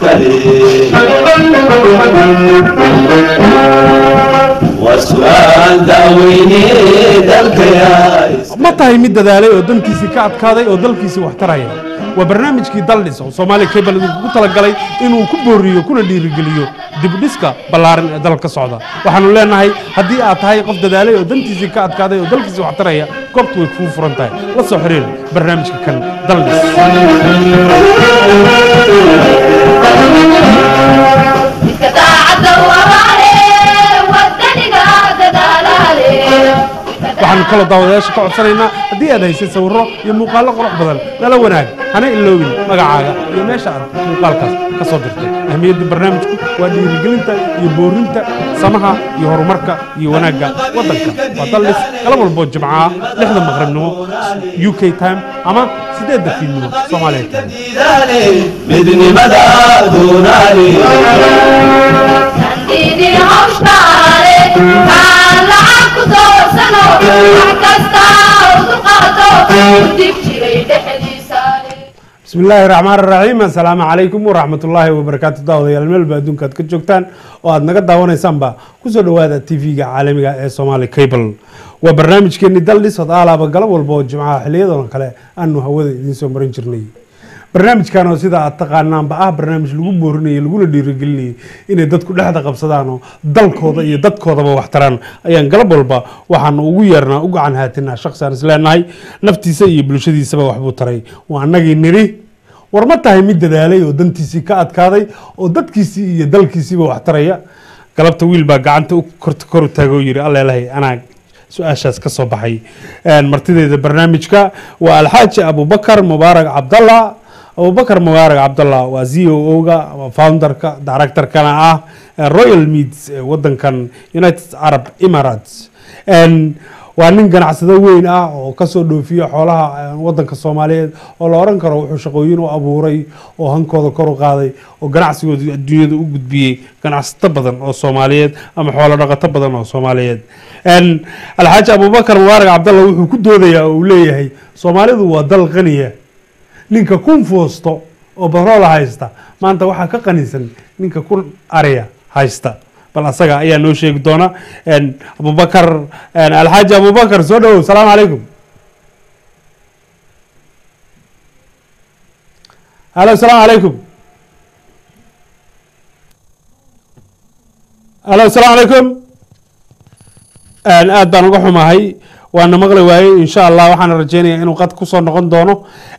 ملي وسؤال داويني دلك يا متى يمد ذلك ودن كيسي كعد كذا ودل كيسي واحترايا وبرنامج كي دلس وصومالي كيبل قلت لك إنه كبريو كنا ديرجليو دبديسكا بلارن دلك الصعدة وحنقول لنا هاي هدي أتهاي قفد ذلك ودن كيسي كعد كذا ودل كيسي واحترايا قبط ويكفو فرنتاي وصحرين برنامج كان دلس waxaan kala daawadeyaasha ka codsanaynaa haddii aad haysay sawirro iyo muuqaallo qurux badan nala wanaag hana iloobin magacaaga iyo meesha aad muuqaalkaas ka soo dirtay ahmiyadda barnaamijku waa dhiirigelinta iyo boorinta samaha iyo horumarka iyo wanaagga waddanka waa dallis galab walboo jimcaha 6da maqribnimo UK time ama 8da fiidnimo Soomaaliya time midnimada doonaani sandini hawshtaare kaan lacag ku doorsano wax kasta u dulqaato dib jiray dhexdiisaale بسم الله الرحمن الرحيم السلام عليكم ورحمة الله وبركاته دعوة يا الملبى دون كات كجوكتان وعد نقد دعوانا سامبا كوسو هذا تي في عالمي الصومالي كيبل وبرنامج كني دللي صد على بقلب والبود جماعة حلية دون كله أنه هو ذي سومرين جرني برنامج كانوا سيدا أتقالنا بقى برنامج لقول بورني لقول ديرجلي إن دت كل حدا قبصدانه دل كوضا يدت كوضا بوحتران أيان قلب والبا وحن ويرنا وقع عن هاتنا شخص أنا سلاناي نفتي سيء بلوشدي سبب وحبو تري وأنا جينري ورمتها يمد ذلك ودنتي سكات كذا ودت كيسي يدل كيسي بوحتريا قلب طويل بقى عنده كرت تجويري الله لا أنا سؤال شاس كصباحي مرتدى البرنامج كا والحاج أبو بكر مبارك عبد الله أبو بكر مبارك عبد الله وزيو أوجا فاوندر كا دايركتور كان رويال ميدز ودن كان يونايتد عرب إماراتس وأنين كان عسدا وين وكسر فيه حولها ودن كالصومالية ولا أورن كرو حشقوين وأبوري وهنكو ذكروا قاضي وجناعسي الدنيا وجود بيه كان عسدا بدن الصومالية أما حول رقة بدن الصومالية أن الحاج أبو بكر مبارك عبد الله وكده ذي وليه هي صومالية ودل غنية ninka kun foosto oo barool haysta maanta waxa ka qaniisan ninka kun ariya haysta bal asaga ayaa noo sheegi doona Abu Bakar Alhaji Abu Bakar soo dhaw salaam alaykum Hello salaam alaykum Hello salaam alaykum aad baan uga xumahay وأنا مغلي واي إن شاء الله وحنا رجينا إنه قد كسر نقد دونه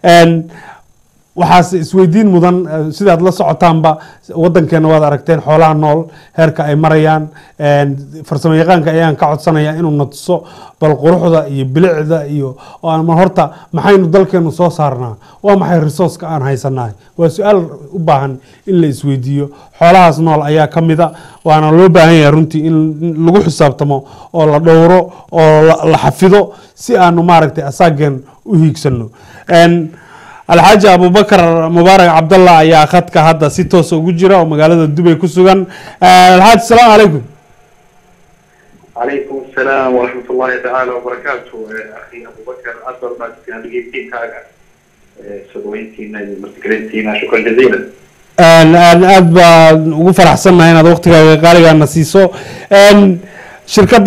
وحاس سويدين مدن سيد الله سعتان با ودن كانوا وضع ركتين حولان نول هرك أي مريان فرسم يقان كأيان كعد سنة إنه نتصو بالقروح ذا يبلع ذا يو وأنا مهرتا محين ضل كانوا صارنا ومحي الرصاص كأن هاي سنة وسؤال أباهن إلا سويديو حولها نول أيا كم ذا وأنا لو باهن يرنتي إن لو حساب تمو ولا دوره ولا حفظه سي أنه ماركتي أساجن وهيكسنو الحاج أبو بكر مبارك عبد الله يا أخذك هذا ستوس وجرا ومقالة دبي كسوغان الحاج السلام عليكم عليكم السلام ورحمة الله تعالى وبركاته أخي أبو بكر أفضل ما تكون لقيتين كاغا سويتين مرتكلتين شكرا جزيلا أبا وفرح سنة هنا وقتك قالي أنا سيسو شركة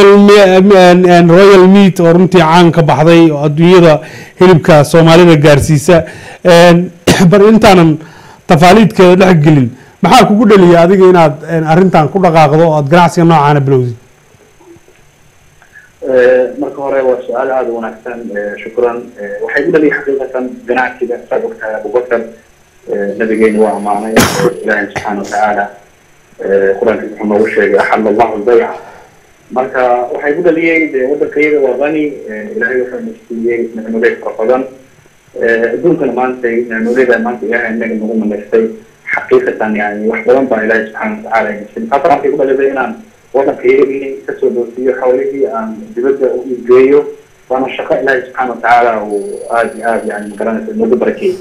رويال ميت ورنتي عنك بحضي الدنيا هلبك سومالينا جارسيسة بر إنتان تفاليد كده حقلين محاك وقول لي هذه هنا أرنتان كل قاعدة أتجرعسي نوع عن بلوزي مركورة والسؤال هذا ونحسن شكرا وحيقول لي حقيقة جناعتي بسابقتها أبو بكر نبيين وأمانة الله سبحانه وتعالى قرآن محمد وشيء أحل الله البيع marka waxay ku dhaliyay waddankeeda waa qani ilaahay wuxuu nasiiyay nicmooyin fara badan adduunkana maanta nicmooyinka maanta ilaahay inaga nagu manaystay xaqiiqatan yani wax badan baa ilaahay subxaana watacaala nasiiyay haddana waxay ku dhaliyay inaan waddankeeda kasoo dhoofsiyo xawlihii aan dibadda u geeyo waana shaqo ilaahay subxaana watacaala uu aad iyo aad yani magaranaysa noogu barakeeyey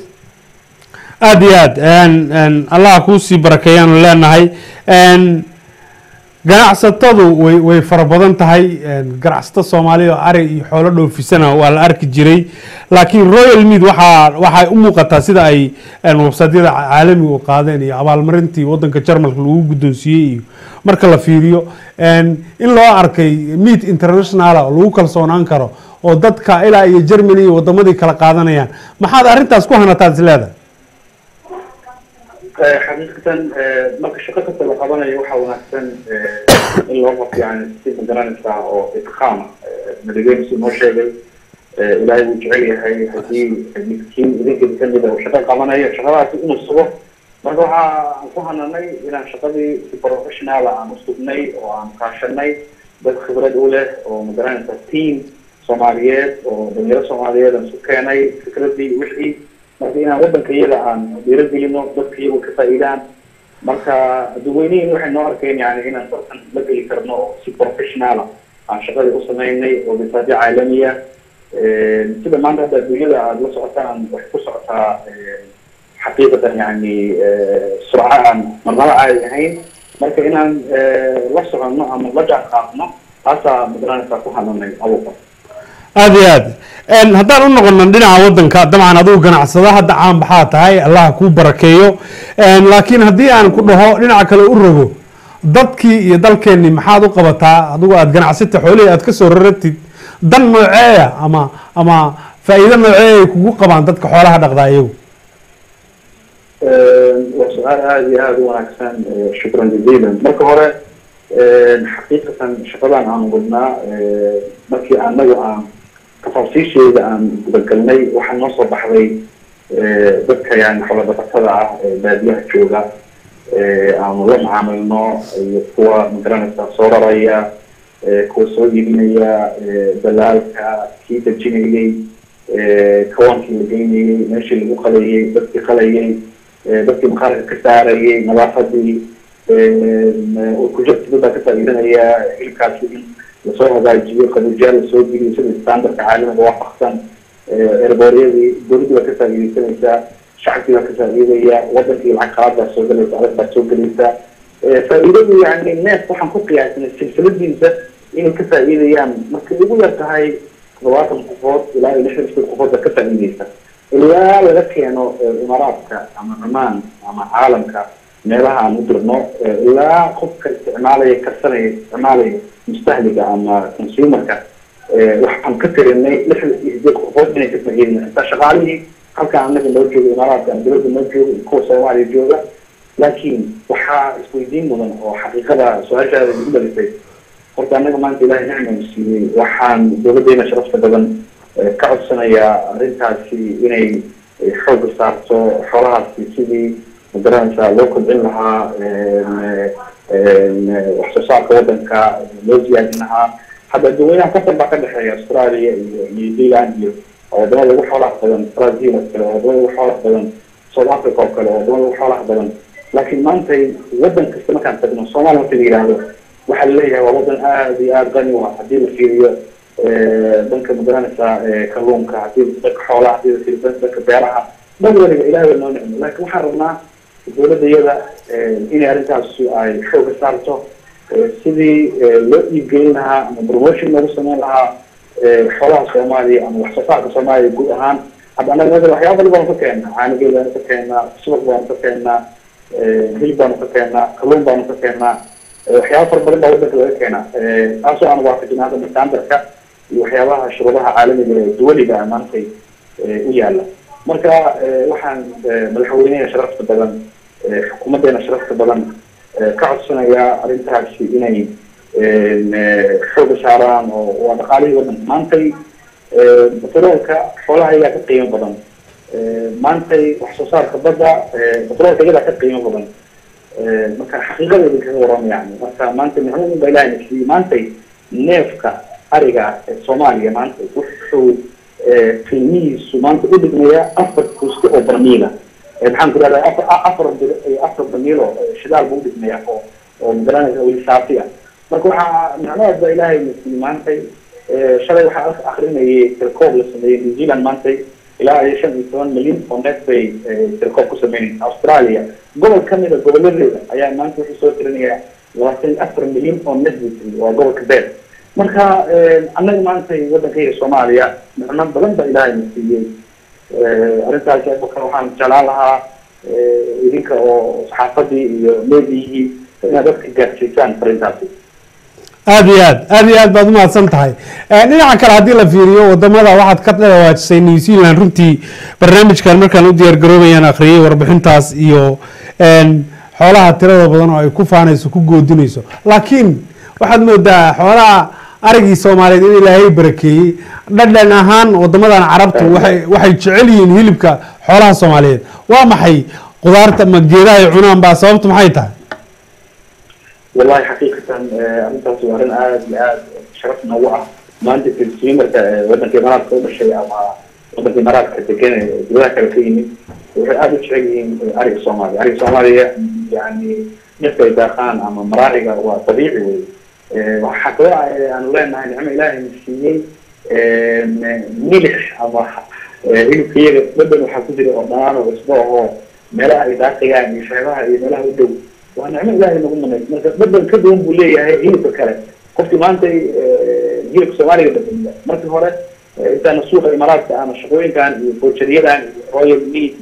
aad iyo aad allah kuu sii barakeeyaan leenahay ganacsatadu way fara badan tahay ganacsato Soomaaliya oo ari iyo xoolo dhoofisana waa la arki jiray laakiin Royal Meat waxay u muuqataa sida ay website-yada caalamiga u qaadeen iyo abaalmarintii wadanka Jarmalka lagu guddoonsiiyay iyo marka la fiiriyo in loo arkay Meat International oo lagu kalsoonaan karo oo dadka ilaa iyo Germany iyo wadamadii kala qaadanayaan maxaad arintaas ku hanataan isleedahay حقيقة ما كشقة القبانة يوحى ونحسن اللي هو يعني ستيف مدران الساعة أو إتقامة مدرين سمو شيء إلهي وجعي هاي هدي كين إذا كنت كنت وشقة القبانة هي شغلات إنه الصبح مرضوها أنفوها ناي إلى شغلي في بروفيشنال عن أسلوبني وعن كاشني بالخبرة الأولى ومدران التيم صوماليات ودنيا صوماليات سكاني فكرة دي وحي marka wadanka iyada aan dhiirigelino dadka iyagu ka faa'iidaan marka dadweynaha waxay noo arkeen yani inaan dadkan la geli karno si professional aan shaqada u sameynay oo bisaadi caalamiya sida maanta hadda adduunyada aad la socotaan wax ku socotaa xaqiiqatan yani surcaan marnaba caadi ahayn marka inaan la soconno ama la jaanqaadno taasaa madaranaysaa ku hananay abuuqa aad iyo aad haddaan u noqono dhinaca wadanka dabcan adigu ganacsada hadda caan baxaa tahay allah kuu barakeeyo laakiin haddii aan ku dhaho dhinaca kale u rogo dadkii iyo dalkeenni maxaad u qabataa adigu aad ganacsata xoolihii aad ka soo raratid dan nooceeya ama faa'iido nooceeya ay kugu qabaan dadka xoolaha dhaqdaa iyagu waa su-aal aada iyo aada u wanaagsan shukran jaziilan marka hore xaqiiqatan shaqadan aan wadnaa markii anagu aan tafaasiisheeda aan gudagalnay waxaa noo soo baxday dadka yani xoolo dhaqatada ah baadiyaha jooga aanu la macaamilno iyo kuwa magaranaysa soo raraya kuwa soo iibinaya dalaalka kii dejinayay kawaankii la geynayay meeshii lagu qalayay dadkii qalayay dadkii maqaarka ka saarayay nadaafadii kujirtida baa ka faa'iidanaya hilkaasi in lasoo hagaajiyo qabuujiyaal lasoo geliyo sida standardka caalamiga waafaqsan erbooriyadii dowladda baa ka faa'iidaysanaysaa shacabkii baa ka faa'iidaya wadankii lacag qalaad baa soo galaysa adag baa soo gelaysa faa'iidadu yani neef waxaan ku qiyaasnay silsiladiisa inay ka faa'iidayaan markay ugu yar tahay 70 qofood ilaa 60 qofood baa ka faa'iidaysa ilaa laga keeno imaaraadka ama cumaan ama caalamka meelaha aan u dirno ilaa qofka isticmaalaya karsanaya isticmaalaya mustahliga ama consumerka waxaan ka tirinay 60 qofood inay ka faa'iidayaan inta shaqaalihii halka anaga loo joogo imaaraadka ama dowladda loo joogo kuwa Soomaaliya jooga laakiin waxaa isweydiin mudan oo xaqiiqada su-aashaada ugu dhalisay horta anaga maanta ilaahay nicmo siiyey waxaan dowladdeena sharafta badan ka codsanayaa arrintaasi inay xoog saarto xoolahaasi sidii magaranaysaa loo kobcin lahaa wax soo saarka wadanka loo ziyaadin lahaa hadda dadweynaha kasar baa ka dhexeeya Australia iyo New Zealand iyo wadamada ugu xoolaha badan Brazil oo kale wadamada ugu xoolaha badan South Africa oo kale wadamada ugu xoolaha badan laakiin maanta wadan kasta markaan tagno Soomaaliya marka la yiraahdo waxaa la leeyahay waa wadan aad iyo aad qani u ah haddii la fiiriyo dhanka magaranaysaa kalluunka haddii dadka xoolaha haddii la fiiriyo dadka beeraha dhan waliba ilaahay noo nicmo laakiin waxaan rabnaa dowladda iyada inay arrintaasi ay xooga saarto sidii loo iibgeyn lahaa ama promotion loogu sameyn lahaa xoolaha Soomaaliya ama wax soo saarka Soomaaliya guud ahaan hadda anaga waxyaabo badan baan ka keenaa caanigeeda baan ka keenaa subag baan ka keenaa hilib baan ka keenaa kalluun baan ka keenaa waxyaabo fara badan baa wadanka laga keenaa taasoo aan waafajinay hadda standardka iyo waxyaabaha shuruudaha caalamiga ee duwaliga maantay u yaala marka waxaan madaxweynaha sharafta badan xukuumaddeena sharafta badan ka codsanayaa arrintaasi inay xooga saaraan oo waa dhaqaalihii wadanka maantay batroolka xoolaha ayaa ka qiimo badan maantay wax soo saarka badda batroolka iyadaa ka qiimo badan marka xaqiiqada idinkaga waran yani marka maanta nicmo baa ilaahay nasiiyey maantay neefka ariga ee Soomaaliya maanta wuxuu qiimihiisu maanta u dhigmaya 4 kuusto oo barmiila maxaan ku raadaya 4 barmiilo shidaal buu dhigmaya oo magaranaysa weli saafiya marka waxaa nicmada baa ilaahay nasiiyey maantay shalay waxaa akhrinayay tirkoob la sameeyey New Zealand maantay ilaa 15 milyan oo neef bay tirkoob ku sameeyeen Australia gobol kamid ah gobolladeeda ayaa maanta wuxuu soo tirinayaa labaatan afar milyan oo nasbisi waa gobolka beer marka annaga maanta waddankayga soomaaliya micno badan baa ilaahay na siiyey arrintaas waxaan jeclaan lahaa idinka oo saxaafadii iyo meediyihii inaad dadka gaarsiisaan arrintaasi aad iyo aad baad umahadsan tahay dhinaca kale haddii la fiiriyo wadamada waxaad ka dhawaajisay New Zealand runtii barnaamijkan markaan u diyaar garoobayaan akhriyay warbixintaas iyo xoolaha tirada badan oo ay ku faanayso ku goodinayso laakiin waxaad moodaa xoolaha arigii Soomaaliyeed in Ilaahay barakeeyay dhadhan ahaan wadamadan carabtu waxay jecel yihiin hilibka xoolaha Soomaaliyeed waa maxay qudaarta ma geedaha ay cunaan baa sababtu maxay tahay والله حقيقة أنت سؤالنا شرفنا وقع ما عندك السيمر ودنا في مرات كل شيء أما ودنا في مرات كتكين دلوقتي كرفيني وهذا الشيء أريد الصومالي يعني نفس داخان أما مرارقة وطبيعي وحكوا أنا لا نعم إلهي مسيين ملح أما هي كثير بدنا نحكي في الأمان وأسبوعه ملاها إداقية يعني شغلها ملاها ودو وأنا عمل لا نقول من بدل كده يوم بوليه هي بكرة قلت ما أنت جيلك سواري بدل مرة هورة أنت نسوق الإمارات أنا شغوين كان بوتشرية كان رويال ميت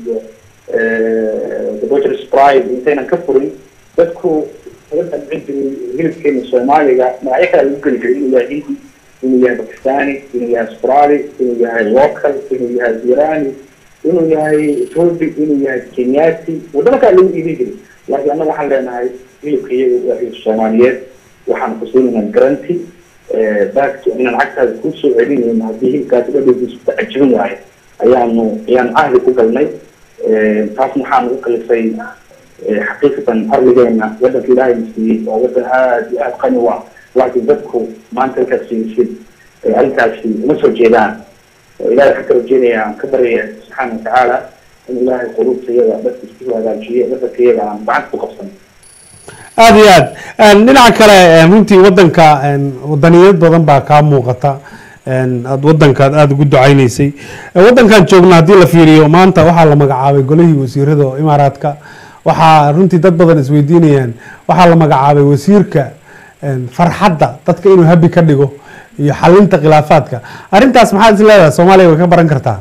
بوتشر سبرايد أنتين كفرين بدكو بدأ بعد جيلك كين الصومالي ما أيك يمكن يجيبين يا هندي إنه يا باكستاني إنه يا أسترالي إنه يا لوكال إنه يا زيراني إنه يا توبي إنه يا كينياتي وده كان اللي يجي لكن أنا waxaan leenahay hilibkii Soomaaliyeed waxaan ku siinaa garanti back to inaan cagtaada ku soo celinayno haddii hilibkaas dhadhadiisu tacajibin waayo ayaan ahli ku galnay taas waxaan u kalifay xaqiiqatan arligeena waddanka ilaahay siiyey waa waddan aad iyo aad qani u ah laakiin dadku maanta ka siisid arrintaasi uma soo jeedaan ilaahay waxaan ka rajeynayaa ka baryaya subxaana wa tacaala in ilaahay qulubtayada dadka isku hagaajiyo dadkayada aan gacanta ku qabsan aad iyo aad dhinaca kale runtii waddanka wadaniyad badan baa kaa muuqata aad waddankaad aada ugu ducaynaysay waddankan joogna haddii la fiiriyo maanta waxaa la magacaabay golihii wasiirada imaaraadka waxaa runtii dad badan isweydiinayaan waxaa la magacaabay wasiirka farxadda dadka inuu habi ka dhigo iyo xalinta khilaafaadka arrintaas maxaad is leedahay Soomaaliya way ka baran kartaa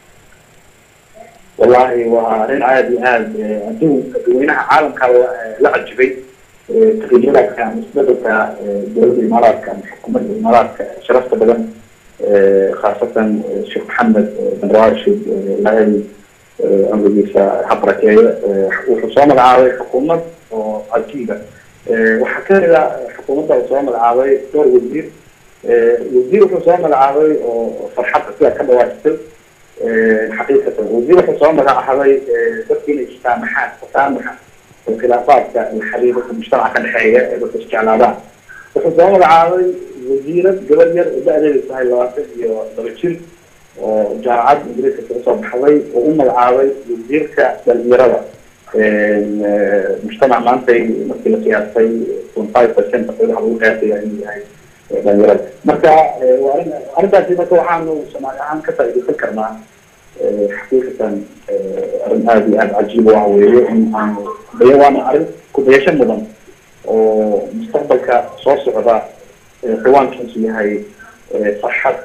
والله وأنا عادي أدو وينها عالم لا عجبي تغييرات كان مستبدل دولة الإمارات كان حكومة الإمارات شرفت بدن خاصة الشيخ محمد بن راشد لاعب أمريكا حبركية وحسام العاوي حكومة عجيبة وحكى حكومة حسام العاوي دور وزير حسام العاوي فرحت فيها كذا واحد حقيقة وزير حسام العاوي تسكين تسامح الخلافات الحريرة في المجتمع كالحية بالاستعلاءات وحسام العاوي وزيرة قبل بدأ لسه الواسط درجين وجامعات مدرسة حسام العاوي وأم العاوي وزير كالميرة المجتمع ما أنت مثل سياسي 25% تقريبا حقوق يعني دانيرات مركا وأنا في مكان عنه سمعت عن كثر يفكر معه حقيقة هذه عجيبة وعوية عن بيوان أرد كبيشة مدن ومستقبل كصوص عضاء حوان كنسي هاي صحة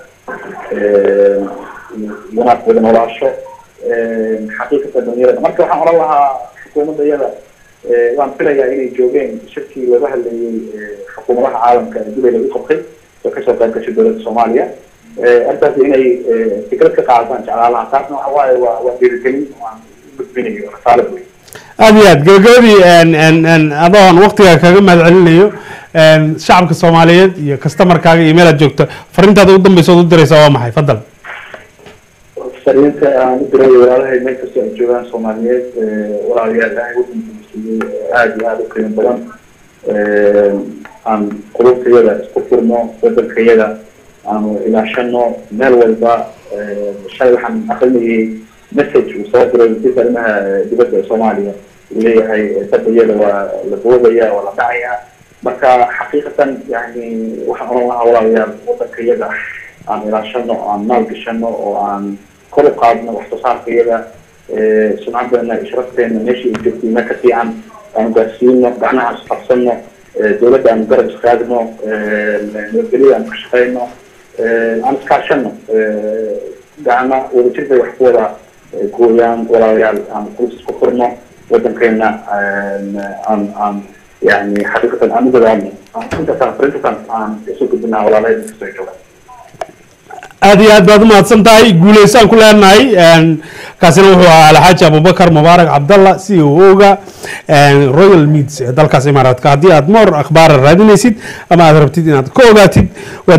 يناك بدن وراشة حقيقة دانيرات مركا وحن أرى لها حكومة ديالة وأن فيها إلي جوجين شركي وضح اللي حكومة راح عالم كدولة اللي يقبخي وكسر ذلك دولة الصومالية أنت إني فكرتك قاعدة على عقارنا وحواي وديركني وبتبني وخالفني. أبيات جوجودي أن أضعن وقتها كجمع العليو شعبك الصوماليين يكستمر كاجي إيميل جوكت فرنت هذا قدام بيصود الدراسة ومحي فضل. فرنت ندري ولا هي مكتب الجوان الصوماليين ولا هي لا يوجد هذا كلام بلان عن قروب كيدا سكفرنا بدل كيدا عن إلى شنو مال والبا الشيء اللي حنأخذني مسج وصادر الفكرة إنها دبت الصومالية اللي هي تبدي لبوضية ولا داعية بس حقيقة يعني وحنا الله ولا وضع كيدا عن إلى شنو عن مال كشنو وعن كل قادنا واختصار كيدا سمعنا بأن إشرفنا ماشي جبتي ما كثيرا عن قاسينا بعنا حصلنا دولة أن نقرب استخدامه نقدر أن نشتغلنا أن نكاشنا دعنا ورجينا وحفورة كويان ولا ريال أن كل سكرنا ودم كنا أن يعني حقيقة أن نقدر أن أنت سافرت عن سوق الدنيا ولا لا يستطيع aad iyo aad baad umahadsan tahay guuleysaan ku leenahay kaasina wuxuu ahaa alxaaji abubakar mubaarak cabdalla CEO-ga royal meats ee dalkaas imaaraadka haddii aad more akhbaar raadinaysid ama aad rabtid inaad ka ogaatid waa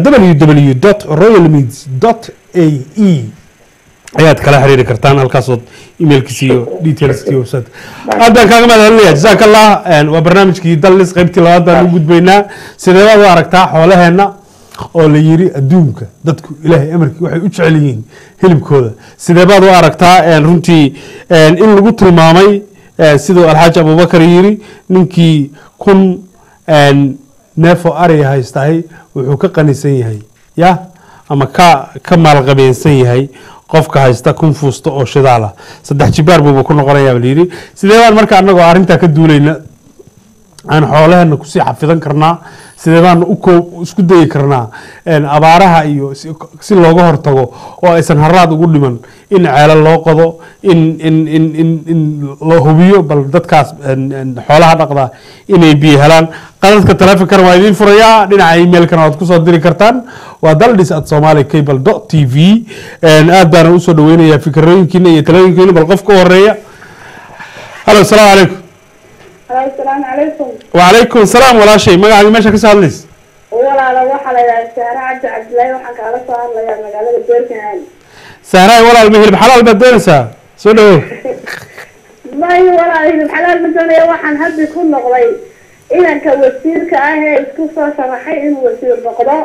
www.royalmeats.ae ayaad kala xiriiri kartaan halkaasood emailkiisa iyo detailskii website aad baan kaaga mahadcelinaya jazaak allah waa barnaamijkii dallis qaybtii labaad baan u gudbaynaa sidee baad u aragtaa xoolaheena oo la yiri adduunka dadku ilaahay amarkii waxay u jecel yihiin hilibkooda sidee baad u aragtaa runtii in lagu tilmaamay sidoo alxaaji abubakar yiri ninkii kun neefo ari haystahay wuxuu ka qanisan yahay ya ama ka maalqabeensan yahay qofka haysta kun fuusto oo shidaal ah saddex jibaar buu ku noqonayaa la yiri sidee baan marka anagoo arinta ka duulayna aan xoolaheena ku sii xafidan karnaa sidee baan isku dayi karnaa abaaraha iyo si looga hortago oo aysan haraad ugu dhiman in ceelal loo qodo in loo hubiyo bal dadkaas xoolaha dhaqda inay biyo helaan qadadka taleefankana waa idiin furayaa dhinaca emailkana waad kusoo diri kartaan waa daldis@somalicable.tv aad baana usoo dhaweynayaa fikrooyinkiina iyo talooyinkiina bal qofka horeeya halo asalaamu calaykum السلام عليكم. وعليكم السلام ولا شيء ما قاعد ماشي كسالنيس ولا لا وحلا يا سارة عبد الله وحكى على صار لا يا مقالة الدركان سهراي ولا المهل بحلال بدونسا سولو ما هي ولا هي الحلال بدون يا وحن هد يكون نغلي إذا كوسير كأهل اسكوسا شرحي إنه وسير بقضاء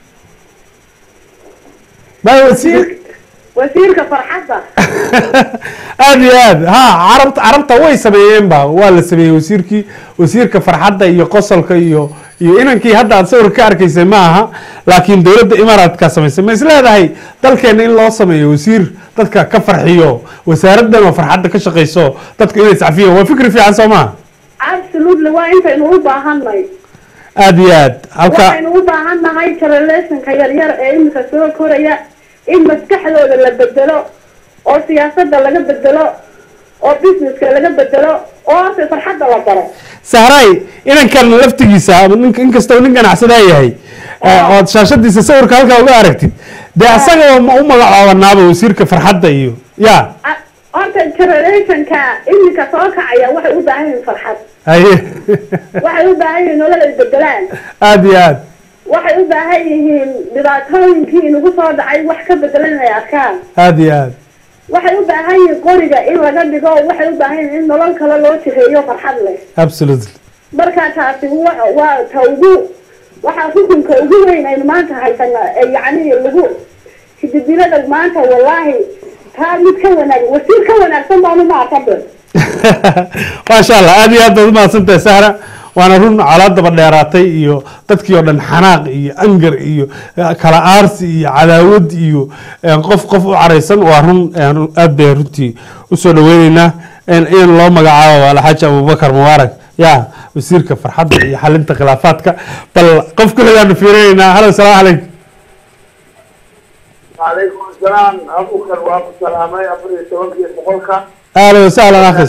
ما وسير وسير كفرحته هذه ها عربت way sameeyeen ba waa la sameeyay wasiirka farxadda iyo qosolka iyo inankii hadda aad sawir ka arkaysay ma aha laakiin dawladda imaaraadka sameysay ma isleedahay dalkeena in loo sameeyo wasiir dadka ka farxiyo wasaaraddan oo farxadda ka shaqeyso dadka inay safiyo waa fikir fiican soo ma absolutely waa inta inuu u baahanay aad iyo aad halka inuu u baahanay correlation-ka yar ee imika soo koraya in maskaxdooda la bedelo oo siyaasadda laga bedelo oo businesska laga bedelo oo farxadda la baro sahray inankan laftigiisa inkastoo nin ganacsada yahay oo shaashadiisa sawirka halka uga aragtid dee asaga u magacaabanaaba wasiirka farxadda iyo ya horta generationka iminka soo kacaya waxay u baahan yihiin farxad waxay u baahan yihiin nolol ay bedelaan aad iyo aad waxay u baahan yihiin dhibaatooyinkii inagu soo dhacay wax ka bedelan inay arkaan aad iyo aad waxay u baahan yihiin qoriga in laga dhigo waxay u baahan yihiin in nolol kale loo jiheeyo farxad leh absolutely marka taasi waa ta ugu waxaa xukunka ugu weyn aynu maanta haysana yacni lagu hididilada maanta wallaahi taa mid ka wanaag wasiir ka wanaagsan baanu ma arkabe maasha allah aad iyo aad baad umahadsantahay sahra waana run colaadaba dheeraatay iyo dadkii oo dhan xanaaq iyo angar iyo kala aarsi iyo cadaawad iyo qof u caraysan waa run aad bay runtii usoo dhaweyneynaa in loo magacaabo alxaaji abubakar mubaarak ya wasiirka farxadda iyo xalinta khilaafaadka bal qof ku xigaanu fiirinaynaa halo asalaamu calaykum وعليكم السلام أبوكر وأبو سلامة أبري توقي بقولك أهلا وسهلا أخي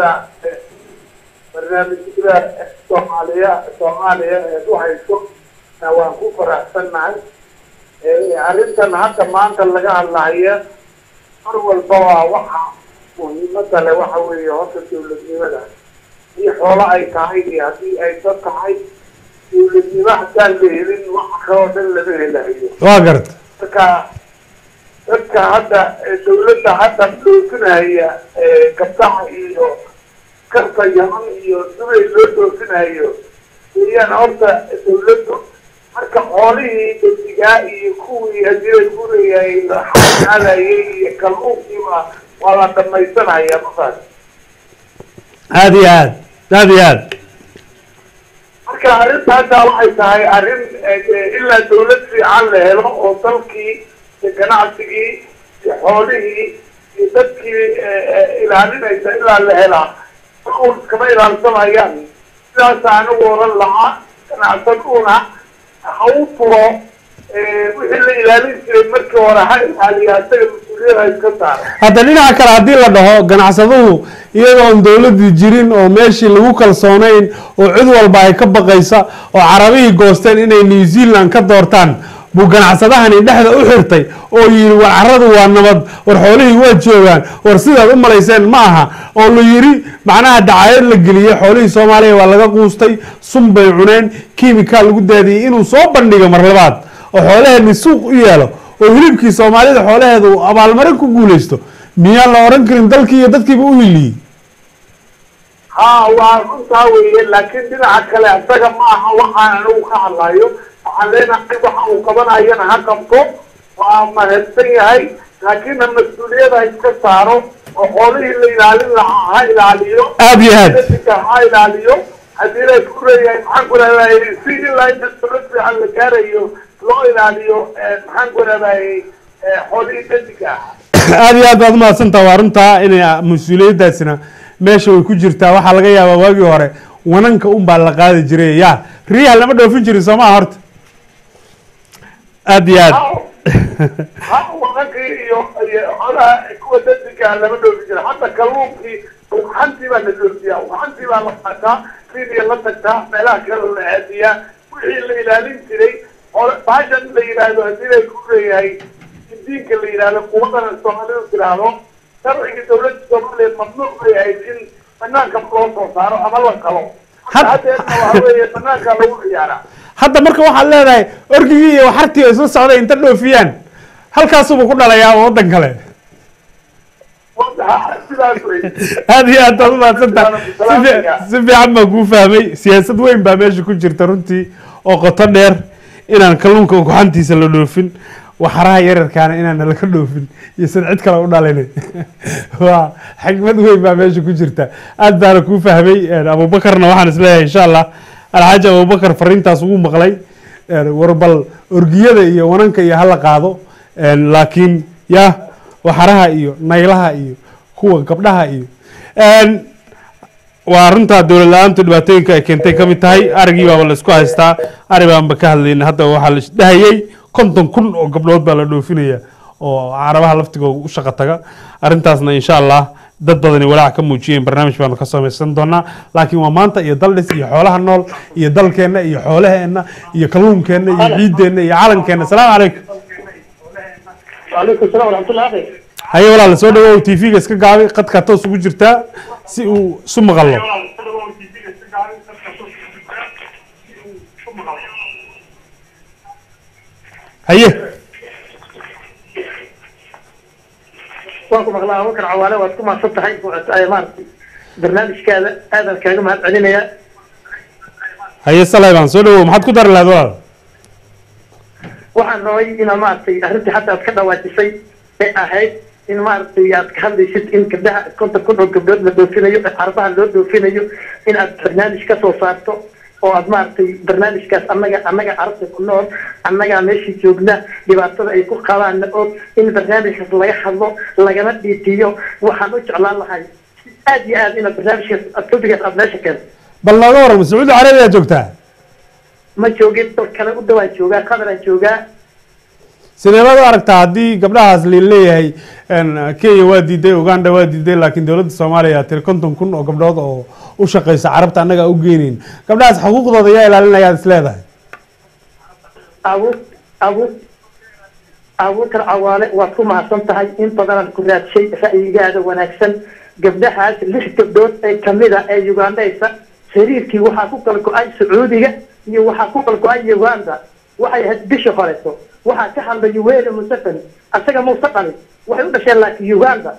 برنامج كذا Soomaaliya ee haysto waan ku faraxsanahay arrintan hadda maanta laga hadlayo mar walba waa waxa muhiimada leh waxa weeye horta dowladnimada iyo xoolo ay tahay iyo haddii ay dad tahay dowladnimo haddaan la helin waxa kaloo dhan laga helayo waa garta dadka hadda dowladda hadda doofinaya gabdhaha iyo karta yaman iyo dubay loo doofinayo iyana horta dowladdu marka xoolihii dadigaa iyo kuwii haddii ay gurayay xaaladayay iyo kalluunkiiba waa la dhamaysanaya markaas aad iyo aad marka arrinta hadda waxay tahay arrin ilaa dowlad fiican la helo oo dalkii iyo ganacsigii iyo xoolihii iyo dadkii ilaalinaysa ilaa la helaa markuun iskama ilaalsamayaan sidaas anigu oran lahaa ganacsaduna ha u furo wixii la ilaalin jiray markii hore ha ilaaliya isaga mas-uuliyada iska saara hadda dhinaca kale haddii la dhaho ganacsaduhu iyagoon dowladii jirin oo meeshii lagu kalsoonayn oo cid walba ay ka baqaysa oo carabihii goosteen inay New Zealand ka doortaan buu ganacsadahani dhexda u xirtay oo yiri war carradu waa nabad war xoolihii waa joogaan war sidaad u malayseen ma aha oo la yiri macnaha dacaayad la geliyay xoolihii Soomaaliya waa laga quustay sunbay cuneen kiimikaal lagu daadiyay inuu soo bandhigo mar labaad oo xoolaheeni suuq u yeelo oo hilibkii Soomaalida xoolaheedu abaalmarin ku guuleysto miyaan la oran karin dalkii iyo dadkiiba u hiliyay waa runtaa weeye laakiin dhinaca kale isaga ma aha waxaan anigu ka hadlayo waxaan leenahay waxa uu qabanayana ha qabto waa mahadsan yahay laakiinna mas-uuliyada iska saaro oo xoolihii la ilaalin lahaa ha ilaaliyo aad iyo aad ha ilaaliyo haddii la isku leeyahay maxaan ku leedahay si ilaa inta dowlad fiican la gaarayo loo ilaaliyo maxaan ku leedahay xoolihii dadiga aad iyo aad baad umahadsantaha waa runtaa inay mas-uuliyadaasina meesha way ku jirtaa waxaa laga yaabaa waagii hore wananka unbaa la qaadi jiray ya riyaha lama dhoofin jirin soo maha horta aad iyo aad wanankii iyo xoolaha kuwa dadiga lama dhoofin jira hadda kalluunkii ugaxantii baa la dhoofiyaa ugaxantii baa la qaataa ridiya la tagtaa meelaha kale la aadiyaa wixii la ilaalin jiray baashan la yidhaahdo haddii la ku leeyahay diinka la yidhaahdo quwadana Soomaalidu tiraahdo sharciga dowladda Soomaaliyeed mamnuuc bay ahayd in banaanka loo soo saaro ama la qalo haddeedna waxa weeye banaanka lagu ciyaaraa hadda marka waxaad leedahay orgigii iyo waxartii ay soo socday inta dhoofiyaan halkaasuba ku dhalayaa waddan kale sidaas wey aad iyo aad baad umahadsantaha si fiican baan kuu fahmay siyaasad weyn baa meesha ku jirta runtii oo qoto dheer inaan kalluunka ugaxantiisa la dhoofin waxaraha yararkaana inaan laga dhoofin iyo sid cid kale u dhalinay waa xikmad weyn baa meesha ku jirta aad baana kuu fahmay abuubakarna waxaan isleeyahay insha allah alxaaji abuubakar fariintaas ugu maqlay warbal orgiyada iyo wananka iyo hala qaado laakiin ya waxaraha iyo naylaha iyo kuwa gabdhaha iyo waa runtaa dowlad la-aantu dhibaatooyinka ay keentay ka mid tahay arigii baaba la isku haystaa ari baanba ka hadlayna hadda waxaa la dhahayay 50,000 oo gabdhood baa la dhoofinaya oo carabaha laftigooda u shaqo taga arrintaasna insha allah dad badani walaac ka muujiyeen barnaamij baanu ka samaysan doonaa laakiin waa maanta iyo daldhis iyo xoolaha nool iyo dalkeenna iyo xoolaheenna iyo kalluunkeenna iyo ciideenna iyo calankeenna asalaamu calaykum وعليكم السلام ورحمة الله وبركاته. haye walaal soo dhawow tv-ga iska gaabi qadka toos ugu jirtaa si uu isu maqallo haye وأنكم أغلى أبوكر عوالة وأنكم أصبت حين أي مارتي برنامج كذا هذا الكلام هذا علينا haye salaybaan soo dhawow maxaad ku dari lahayd walaal waxaan rabay inaan maartay arrintii hadda aad ka dhawaajisay ee ahayd in maartay aad ka hadlaysid in gabdhaha konta kun oo gabdhood la dhoofinayo carbaha loo dhoofinayo in aad barnaamij ka soo saarto oo aad maartay barnaamijkaas annaga carabta ku nool annagaa meeshii joogna dhibaatada ay ku qabaanna og in barnaamijkaas laga hadlo lagana dhiitiyo waxaan u jeclaan lahay aad iyo aad inaad barnaamijkaas topigaas aad meesha keento bal nooga warrama sacuudi carabiya joogtaa ma joogin dal kale u dhawaan joogaa qadaraan joogaa sidee baad u aragtaa haddii gabdhahaas leeyahay kenya waa diiday uganda waa diiday laakiin dowladda soomaaliya tiri 50,000 oo gabdhood oo u shaqeysa carabta annaga u geenayn gabdhahaas xuquuqdooda yaa ilaalinaya aad is leedahay abuukar cawaale waad ku mahadsan tahay in badanaan ku raadshay ra'yigaada wanaagsan gabdhahaas 6 gabdhood ee kamid ah ee ugandaysa xiriirkii waxaa ku kala go-ay sacuudiga iyo waxaa ku kala go-ay uganda waxay ahayd bisha horeeto waxaa ka hadlay Yoweri Museveni asaga muusa dhalin waxay u dhasheen laakiin uganda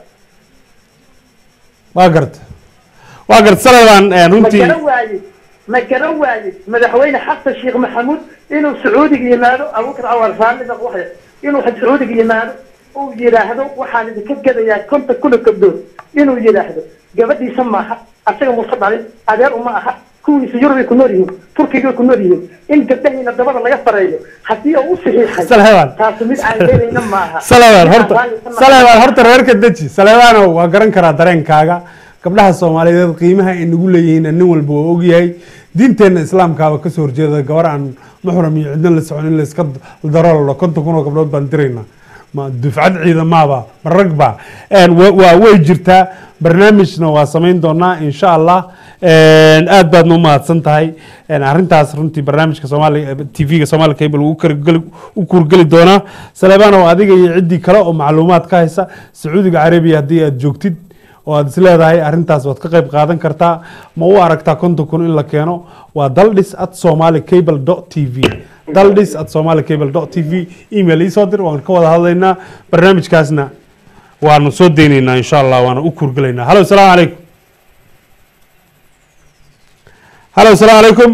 waa garta salaybaan runtii ma garan waayid madaxweyne xasan sheekh maxamuud inuu sacuudiga yimaado abuukar cawaale raalida waxay inuu sacuudiga yimaado uu yiraahdo waxaan idinka gadayaa 50,000 gabdhood inuu yiraahdo gabadhiisa maaha asaga muusa dhalin adeer uma aha kuwiisa yurubay ku nool yihiin turkiga ku nool yihiin in gabdhahiina dabada laga fareeyo haddii uu u saxiixay taasi mid aan leelayna maaha salaybaan horta reerka deji salaybaan waa garan karaa dareenkaaga gabdhaha soomaaliyeed qiimaha ay nagu leeyihiin nin walba oo ogyahay diinteena islaamkaaba kasoo horjeeda gabar aan muxram iyo cidna la socon in la iska daroolno 50,000 oo gabdhood baan diraynaa ma dufcad ciidamaaba ma ragba waa way jirtaa barnaamijna waa samayn doonaa insha allah aad baad u mahadsan tahay arrintaas runtii barnaamijka Soomaaliya TV-ga Soomaali Cable uu kurgali doonaa Saleebaan oo adiga iyo cidii kale oo macluumaad ka haysa Sacuudiga Carabiga hadii aad joogtid oo aad isleedahay arrintaas waad ka qayb qaadan kartaa ma u aragtaa 50,000 in la keeno waa daldis@somalicable.tv daldis@somalicable.tv email isoo dir waan ka wada hadlaynaa barnaamijkaasna waanu soo deynaynaa insha Allah waana u kurgalaynaa halo salaamu calaykum halo salaamu calaykum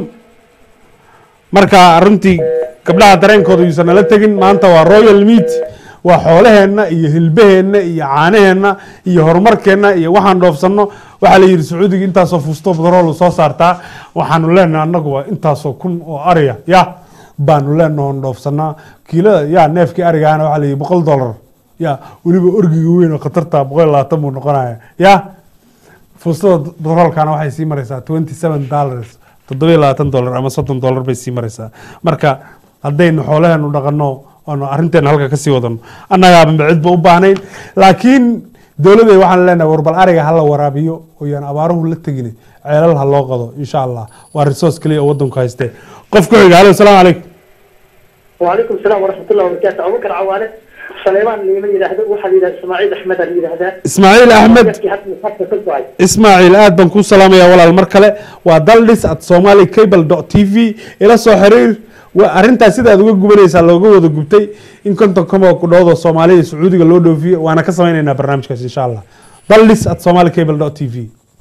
marka runtii gabdhaha dareenkooda yuusan nala tegin maanta waa royal meat waa xoolaheenna iyo hilbaheenna iyo caanaheenna iyo horumarkeenna iyo waxaan dhoofsanno waxaa la yidhi sacuudiga intaasoo fusto badrool soo saartaa waxaanu leenahay annagu waa intaasoo kun oo ariya ya baanu leenahay on dhoofsanaa kiilada yaa neefkii arigaana waxaa la yidhi $100 ya weliba orgiga weyn oo khatarta 120 buu noqonaya ya fustada badroolkana waxay sii maraysaa $27 $27 ama $30 bay sii maraysaa marka haddaynu xoolaheenu dhaqanno oo arrinteena halka ka sii wadano annaga cid ba u baahnayn laakiin dawladda waxaan leenahay warbal ariga hal la waraabiyo oo yaan abaaruhu la tagin ceelal ha loo qado insha Allah waa resource kaliya oo wadanku hayste qofku xiga halo salaamu calaykum wa alaykum salaam wa rahmatullahi wa barakatuh Abu Bakar Awaale Saleebaan lima yiraahdo waxa yiraahdaa Ismaaciil Ahmed ali yiraahdaa Ismaaciil Ahmed Ismaaciil aad baan ku salaamayaa walaal mar kale waa daldis@somalicable.tv ila soo xiriir arrintaas sida aad uga gubanaysaa looga wada gubtay in 50,000 ku dhawdo Soomaaliya Sacuudiga loo dhoofiyo waana ka samaynaynaa barnaamijkaas insha Allah daldis@somalicable.tv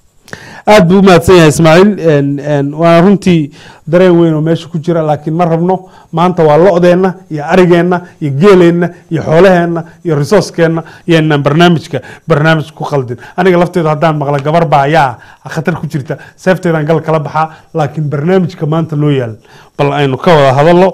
aad buu mahadsan yahay Ismaaciil waana runtii dareen weyn oo meesha ku jira laakiin ma rabno maanta waa lo'deena iyo arigeenna iyo geeleena iyo xoolaheena iyo resource-keena iyo barnaamij ku qaldin aniga lafteedu haddaan maqla gabar baa yaa khatar ku jirta seefteedan gal kala baxaa laakiin barnaamijka maanta noo yaal bal aynu ka wada hadallo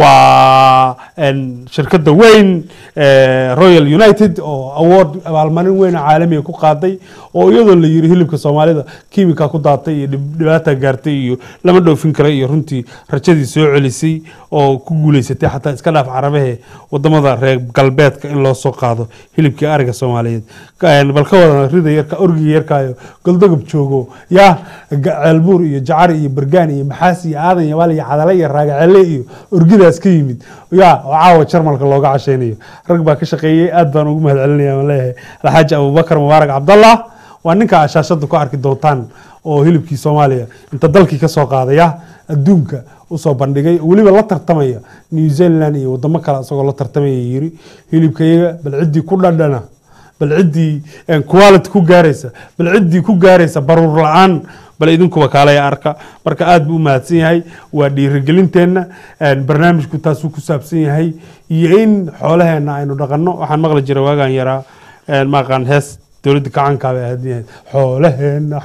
waa shirkadda weyn Royal United oo award abaalmarin weyn caalami ku qaaday oo iyadoo la yiri hilibka Soomaalida kiimika ku daatay iyo dhibaato gaartay iyo lama dhoofin karo iyo runtii rajadii soo celisay oo ku guuleysatay xataa iska dhaaf carabaha wadamada reer galbeedka in loo soo qaado hilibka ariga Soomaaliyeed bal ka wada rida yarka orgiga yarkaayo goldogab joogo ya ceelbuur iyo jacar iyo bargaan iyo maxaas iyo aadan iyo wal iyo cadala iyo raagacele iyo orgidaas ka yimid ya caawa Jarmalka looga casheynayo rag baa ka shaqeeyay aad baan ugu mahadcelinayaa leeyahay Alxaaji Abu Bakar Mubaarak Cabdallah waa ninka ashaashada ku arki doontaan oo hilibkii Soomaaliya inta dalkii ka soo qaadaya adduunka u soo bandhigay waliba la tartamaya New Zealand iyo wadamo kale asagoo la tartamaya yiri hilibkayga bal cidii ku dhadhana bal cidii quality ku gaaraysa bal cidii ku gaaraysa baruur la'aan bal idinku wakaalaya arka marka aad buu mahadsan yahay waa dhiirigelinteena barnaamijku taas ku saabsan yahay iyo in xoolaheena aynu dhaqanno waxaan maqli jiray waagaan yaraa maqan hees dawladda gacanka ay ahayd xoolaheena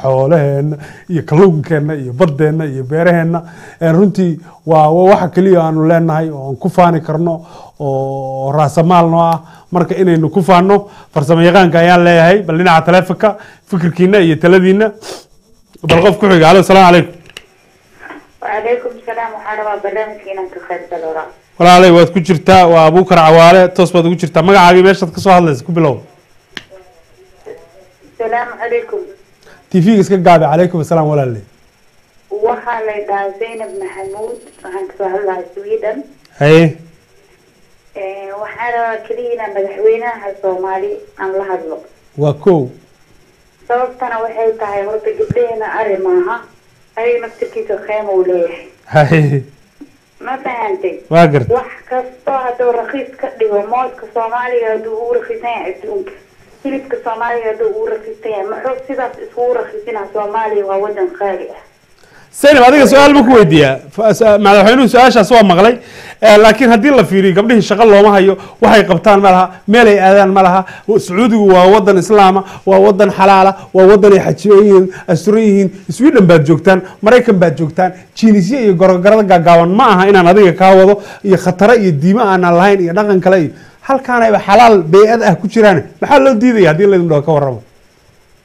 iyo kalluunkeena iyo badeena iyo beeraheena runtii waa waxa kaliya aanu leenahay oo aan ku faani karno oo raasamaalno ah marka inaynu ku faano farsamo yaqaanka ayaan leeyahay bal dhinaca taleefanka fikirkiina iyo taladiina bal qof ku xiga halo salaamu calaykum وعليكم السلام وحرم برنامجنا كخير دلورا walaalay waad ku jirtaa waa Abu Bakar Cawaale toos baad ugu jirtaa magacaaga meeshaad ka soo hadlaysa ku bilow السلام عليكم TV iska gaabi calaykum asalaam walaalay waxaa la yidhahaa Zainab Maxamuud waxaan kasoo hadlahay Sweden haye waxaan rabaa keliya inaan madaxweynaha Soomaali aan la hadlo waa kow sababtana waxay tahay horta gabdhaheena ari maaha ay naftirkiisa qiimo u leeyahay haye ma fahantay waa gartay wax kastoo hadduu raqiis ka dhigo moodka Soomaaliga hadduu ugu raqiisan yahay adduunka hilibka Soomaaliga hadduu ugu raqiisan yahay muxuu sidaas isugu raqiisina Soomaaliya waa wadan qaali ah سينما هذا سؤال مكو وديا مع الحين سؤال شاسوا مغلي لكن هدي الله فيري قبله شغل لو ما هيو وحي قبطان مالها ميلي آذان مالها سعودي ووطن إسلام ووطن حلالة ووطن حجيين أسريين سويدن بعد جوكتان مريكان بعد جوكتان تشينيسية يقرر قاوان معها إن أنا ذيك كاوضو يخطر الدماء أنا اللاين يدغن كلاي هل كان يبقى حلال بيئة كوتشيراني محل ديدي هدي اللي ندوها كورما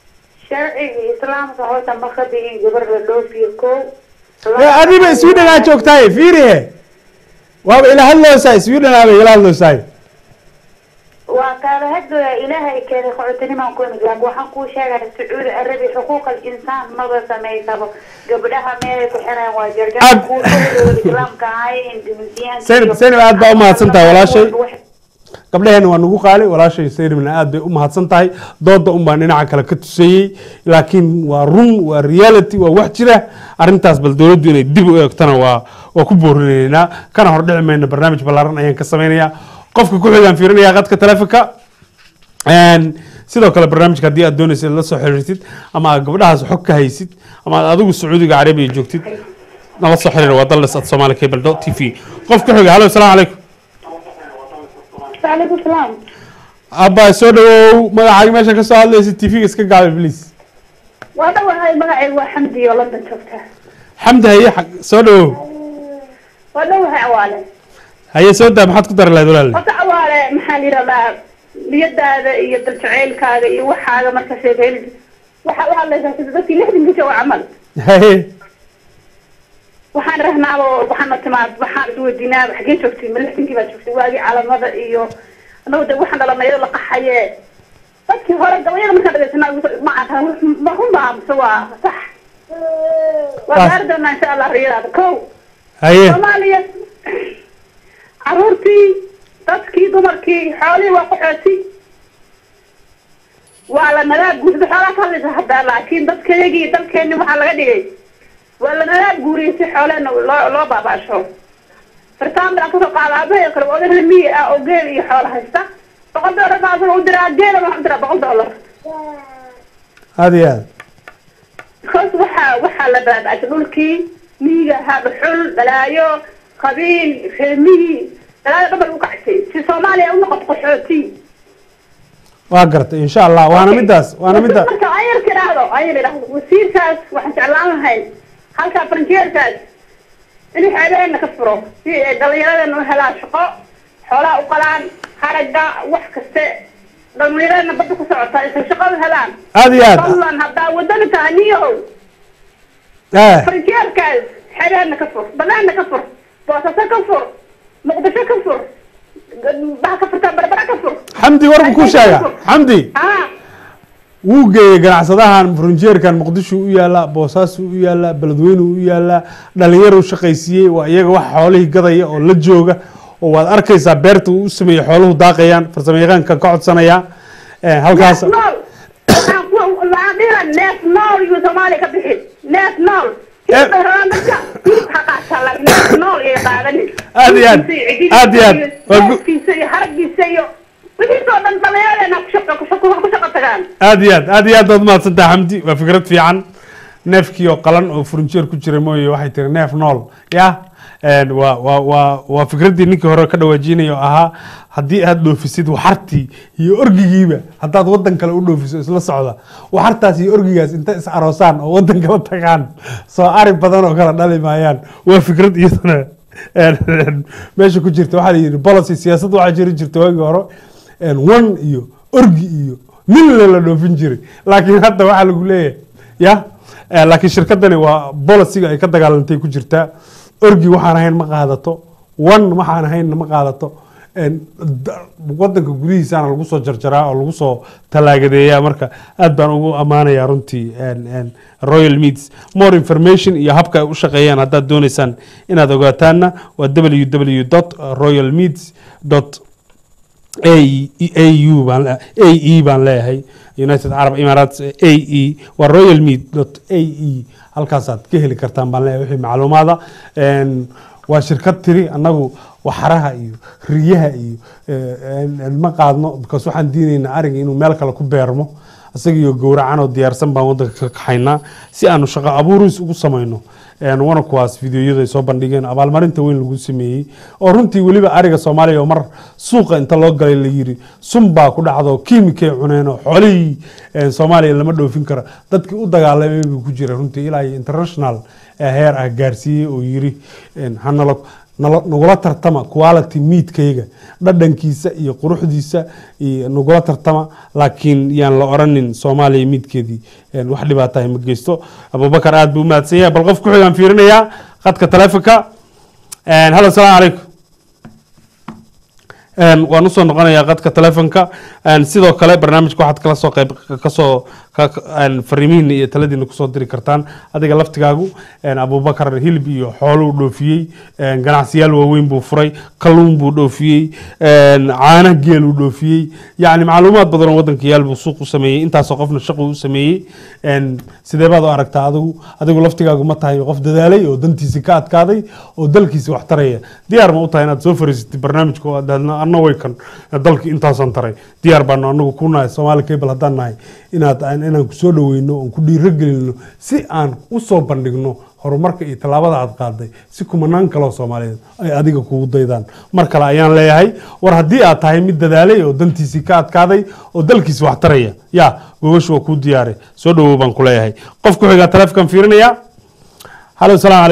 sharciga islaamka horta ma qadiin gabar la dhoofiyo kow adiba Sweden aad joogtaay fiiriye waaba ila hadloosaay Sweden aad ila hadloosaay waa kala hadlaya ilaahay keenay qodotinimo ku mid laakiin waxaan ku sheegay Sacuudi Arabi xuquuq al-insaan ma sameeyay gabdhaha meel ku xiraan waa jarjar ku islaamka ay indimisiyan seen aad baa u mahadsantahay walaashay gabdhaheena waa nagu qaali walaashay Sayrmina aad bay u mahadsan tahay dooda baan dhinaca kale ka tusayay laakiin waa run waa reality waa wax jira arintaas bal dawladdu inay dib u eegtana waa ku boorineynaa kana hor dhici mayna barnaamij balaaran ayaan ka sameeynaya qofka ku xigaan fiirinaya qadka taleefanka sidoo kale barnaamijka haddii aad doonaysid la soo xiriirtid ama aad gabdhahaas xog ka haysid ama aad adigu Sacuudiga Carabiga joogtid nala soo xiriir waa dallas at somalicable.tv qofka xiga halo assalaamu calaykum عليكم السلام أبا سودو ما عاي ماشي كسر الله يستفيق إسكت قابل بليز وهذا هاي مقعي وحمدي والله انت شفتها حمد هي حق سودو وهذا هاي عوالي هي سودا ما حد قدر لا دولار وهذا عوالي محلي ربا ليد هذا يد الفعيل كذا يوح هذا مركز شيء وحاول الله إذا تبغى لحد من جو عمل هي waxaan rahnaabo waxaan timaad waxaan soo diinaa xagee joogtay malixinki baa joogtay waagi calaamada iyo anoo waxaan dhalamayay la qaxaye dadkii hore gabayada marka dhageysana ma aha ma huma amsawa sax waa gaardana insha Allah riyada ko haye Soomaaliya arurtii dadkii dumarkii xoolii waa qaxooti waa la nalaad guud xoolaha kale hadda laakiin dadkeedii dalkeeni waxa laga dhigay ولا نلعب جوري حولنا لا بابا شو فرتام بأكثر قاعدة يقرب أقول لهم مية أو جيل يحول هسه بقول دولار بعضهم ودرا جيل ما حضر بقول دولار هذه خلاص وحى لبعض أشغل كي مية هذا حل بلايو قبيل فهمي بلايو قبل وقعتي في صوماليا ونقط قحوتي وقرت إن شاء الله وأنا مداس عير كده عير وسير كاس وحش علامة هاي halka frontier-kaas in xadeena ka furo si dhalinyarada noo helaan shaqo xoolaha u qalaan haraga wax kaste dhalinyarada badda ku socota ay shaqo helaan wallan hadda wadana taaniyo frontier-kaas xadeena ka furo banaana ka furo boosasa ka furo muqdisho ka furo baa ka furta barbara ka furo xamdi warbu ku sheega xamdi wuu geeyay ganacsadahan frontier-kan Muqdisho u yaala Boosaaso u yaala Beledweyne u yaala dhalinyaro shaqaysiiyay waa iyaga wax xoolaha gadaya oo la jooga oo waad arkaysaa beerta uu sameeyay xooluhu daaqayaan farsamayaqaanka ka codsanaya halkaas national Soomaali ka bixin national aad ما تصدق حمدي وفكرة في عن نفكي وقلن وفرنشير كتير موي واحد ترى نف نول يا وفكرة دي نيك هرا كده وجيني أها هدي هدو في سيد وحرتي يورجي جيبه حتى تودن كلا ودو في سلا صعدة وحرتها يورجي جاز أنت عروسان ودن كلا تكان سو عارف بدن وكلا دالي مايان وفكرة دي سنة ماشي كتير واحد يبالانس سياسة واحد يرجع تواجه هرا وان إيو أرجي إيو من اللي لو فينجري لكن هذا واحد يقول ليه يا لكن شركة دني وبوليسي أي كذا قال أنت كجرتا أرجي واحد هين ما قاعدته وان ما حنا هين ما قاعدته waddanka gudihiisana lagu soo jarjaraa oo lagu soo talaagadeeyaa marka aad baan ugu amaanayaa runtii Royal Meats more information iyo habka ay u shaqeeyaan haddaad doonaysaan inaad ogaataanna waa www.royalmeats.au baan leeyahay United Arab Emirates AE waa royalmeat.ae halkaasaad ka heli kartaan baan leeyahay wixii macluumaada waa shirkad tiri annagu waxaraha iyo riyaha iyo ma qaadno because waxaan diinayna ariga inuu meel kale ku beermo asaga iyo gowracan oo diyaarsan baan waddanka ka kaxaynaa si aanu shaqo abuuris ugu samayno wana kuwaas fiidiyoyada ay soo bandhigeen abaalmarinta weyn lagu sameeyay oo runtii waliba ariga Soomaaliya oo mar suuqa inta loo galay la yiri sumba ku dhacdo kiimikay cuneen oo xoolihii Soomaaliya lama dhoofin karo dadkii u dagaalamay ku jira runtii ilaa international heer ah gaarsiiyey oo yiri hanalo nagula tartama quality meatkayga dhadhankiisa iyo quruxdiisa iyo nagula tartama laakiin yaan la oranin Soomaaliya meatkeedii wax dhibaato ah ma geysto Abubakar aad buu mahadsan yahay bal qof ku xigaan fiirinayaa qadka telefoonka hello assalamu alaykum waan usoo noqonayaa qadka telefoonka sidoo kale barnaamijka waxaad kala soo qayb kasoo fariimihiina iyo taladiina kusoo diri kartaan adiga laftigaagu Abubakar hilib iyo xoolo u dhoofiyey ganacsiyaal waaweyn buu furay kalluun buu dhoofiyey caano geel uu dhoofiyey yacni macluumaad badan oo wadanka yaal buu suuq u sameeyey intaasoo qofna shaqo u sameeyey sidee baad u aragtaa adigu laftigaagu ma tahay qof dadaalay oo dantiisa ka adkaaday oo dalkiisa wax taraya diyaar ma u tahay inaad soo fariisatid barnaamijka oo anna way kan dalkii intaasan taray diyaar baanu anagu ku nahay Soomaali Cable haddaan nahay inaan ku soo dhaweyno oo ku dhiirigelino si aan u soo bandhigno horumarka iyo talaabada aad qaaday si kumanaan kale oo Soomaaliyeed ay adiga kugu daydaan mar kale ayaan leeyahay war haddii aad tahay mid dadaalay oo dantiisa ka adkaaday oo dalkiisa wax taraya gogashu waa ku diyaaray soo dhawow baan ku leeyahay qof ku xiga telefoonkan fiirinaya hello assalamu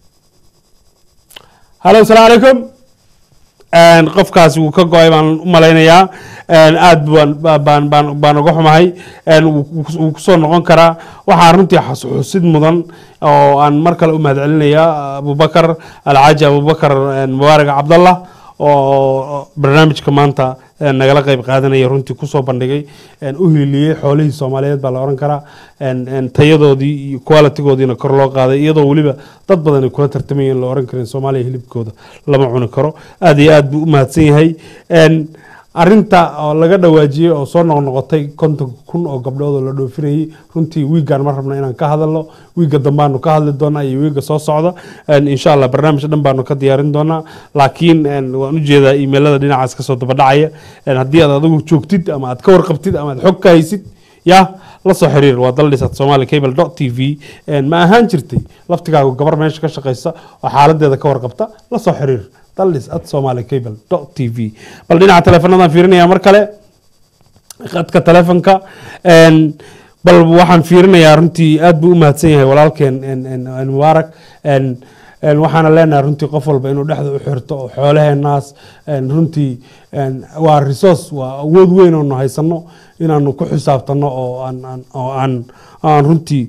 alaykum qofkaasi uu ka go'ay baan u malaynayaa aad baan uga xumahay uu kusoo noqon karaa waxaa runtii xusid mudan oo aan mar kale u mahadcelinayaa Abubakar Alxaaji Abubakar Mubaarak Cabdallah oo barnaamijka maanta nagala qayb qaadanaya runtii kusoo bandhigay u hiliyay xoolihii Soomaaliyeed baa la oran karaa tayadoodii iyo quality-goodiina kor loo qaaday iyadoo waliba dad badan ay kula tartamayeen la oran karin Soomaaliya hilibkooda lama cuni karo aad iyo aad buu u mahadsan yahay arinta oo laga dhawaajiyay oo soo noqnoqotay 50,000 oo gabdhood oo la dhoofinayay runtii wiigan ma rabna inaan ka hadalno wiiga dambaanu ka hadli doonaa iyo wiiga soo socda insha Allah barnaamij dhan baanu ka diyaarin doonaa laakiin waan u jeedaa emailada dhinacaas ka soo daba dhacaya haddii aad adigu joogtid ama aad ka warqabtid ama aad xog ka haysid la soo xiriir waa daldhisad somalicable.tv ma ahaan jirtay laftigaagu gabar meesha ka shaqeysa oo xaaladeeda ka warqabta la soo xiriir daldhisad.somalicable.tv bal dhinaca telefoonada fiirinaya mar kale qadka telefoonka bal waxaan fiirinayaa runtii aad buu u mahadsan yahay walaalkeen Mubaarak waxaana leenahay runtii qof walba inuu dhexda u xirto oo xoolaheenaas runtii waa resource waa awood weyn oo haysano inaanu ku xisaabtano oo aan runtii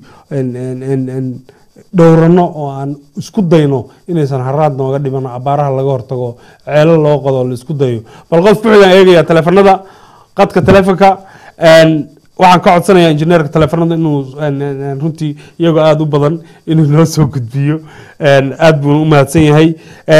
dhowrano oo aan isku dayno inaysan haraad nooga dhiman abaaraha laga hortago ceelo loo qodo la isku dayo bal qof ku xiga eegaya telefoonada qadka telefoonka waxaan ka codsanayaa injineerka telefoonada inuu runtii iyagoo aad u badan inuu noo soo gudbiyo aad buu u mahadsan yahay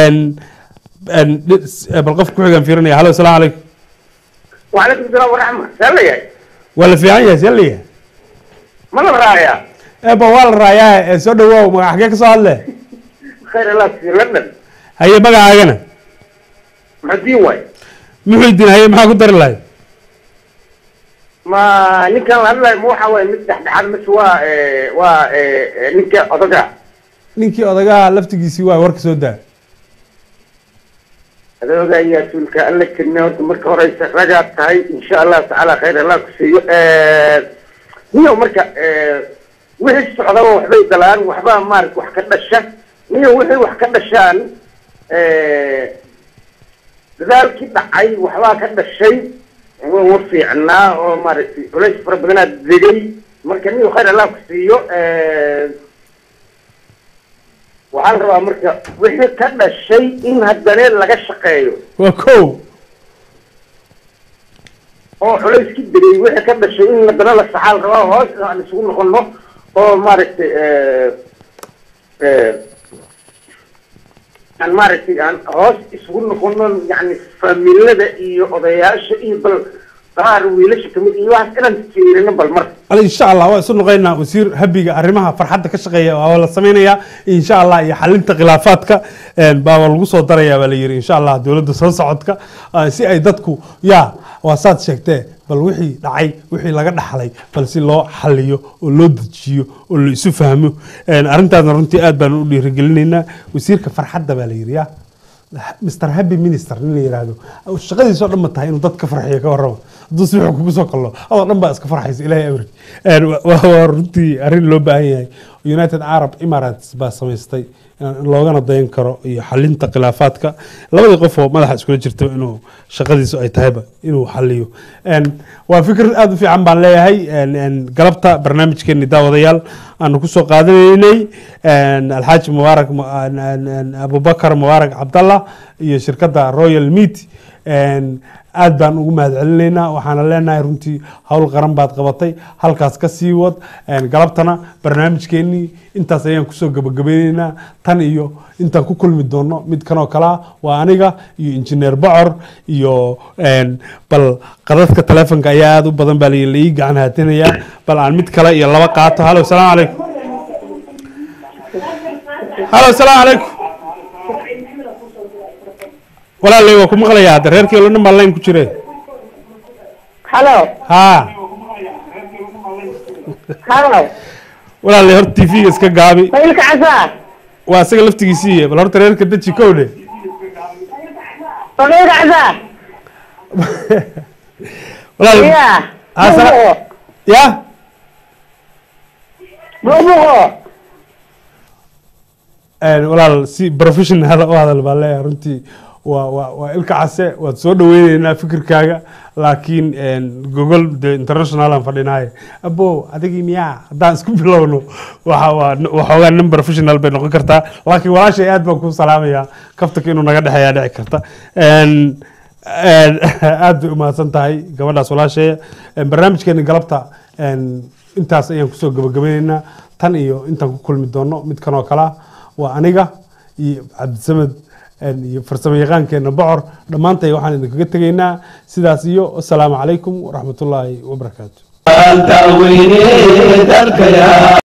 bal qof ku xigaan fiirinaya hallo assalamu alaykum وعليكم السلام ورحمة الله ولا في عيا سليه ما رايا بوال رايا سو دhow ma xagee ka soo hadle خير الله في لندن haye magacaagana محدين واي muxuudin haye maxaa ku dari lahayd ما ninkan hadlay ma waxa way mid dhaxdhaxad mas waa ninka odaga ninkii odaga laftigiisii waa warka soo daa adoga ayaa tulka alla keenay marka horeysa raga tahay insha Allah taala khayr Allah ku siiyo niyo marka wixii socda waxbay dalaan waxba maar wax ka dhasha niyo wixii wax ka dhashaan dadaalkii dhacay waxba ka dhashay oo fiicnaa oo maartay culays fara badan digay marka niyo khayr Allah ku siiyo waxaan rabaa marka wixii ka dhashay in haddana laga shaqeeyo waa kow oo culayski digay wixii ka dhashay in haddana la saxaal rabaa hoos aan isugu noqono oo maaragtay aan hoos isugu noqono yani faamilada iyo odayaasha iyo bal qaar wiilasha kamid iyo waxaas inaan fiirino bal mar إن شاء الله وسنقينا وسير هبيجا أرمها فرحتك كشقية ولا سمينيا إن شاء الله يحلنت خلافاتك باول القصة دريا بلير إن شاء الله دولة صعدك سي أيدتكو يا واسات شكته بل وحي دعي وحي لقد حلي بل سي الله حليه ولو دجيو ولو يسفهمه أرنت أنا رنتي أدبن ولي رجلنا وسير كفرحة بلير يا مستر هابي مينستر اللي يرادو او الشغل يسوق لما تهين ودك فرحيه كورو دوس وحو كوسو كلو او دنبا اسك فرحيس الهي امرك وهو رنتي ارين لو باهي United Arab Emirates baa samaystay loogana dayan karo iyo xalinta khilaafaadka labadii qof oo madaxa iskula jirto inuu shaqadiisu ay tahayba inuu xaliyo waa fikir aad u fiican baan leeyahay galabta barnaamijkeeni daawadayaal aanu ku soo qaadanaynay alxaaji mubaarak abubakar mubaarak cabdallah iyo shirkadda Royal Meat aad baan ugu mahadcelinaynaa waxaana leenahay runtii hawl qaran baad qabatay halkaas ka sii wad galabtana barnaamijkeennii intaas ayaan kusoo gabagabaynaynaa tan iyo intaan ku kulmi doono mid kanoo kala waa aniga iyo injineer bocor iyo bal qadadka taleefanka ayaa aad u badan baa la ii gacan haatinayaa bal aan mid kale iyo laba qaato halo salaamu calaykum halo salaamu calaykum walaalay waa ku maqlayaa hadda reerkii oo dhan baa line ku jire halo haa halo walaalay horta TV-ga iska gaabi faylka casaa waa isaga laftigiisii bal horta reerka daji kowdhe faylka casaa walaalay ya buubuqo walaal si professional u hadal baa leeyahay runtii waa ilka case waad soo dhaweynaynaa fikirkaaga laakiin Google de international aan fadhinaay abo adigi miyaa haddaan isku bilowno waxoogaa nin professional bay noqon kartaa laakiin walaashay aad baan ku salaamayaa kaftanka inuu naga dhexeeyaa dhici karta aad bay umahadsan tahay gabadhaas walaasheeya barnaamijkeeni galabta intaas ayaan kusoo gabagabaynaynaa tan iyo intaan ku kulmi doono mid kanoo kala waa aniga iyo cabdisamed iyo farsamo yaqaankeena bocor dhammaantay waxaan idinkaga tegaynaa sidaas iyo assalaamu calaykum waraxmatullaahi wabarakaatu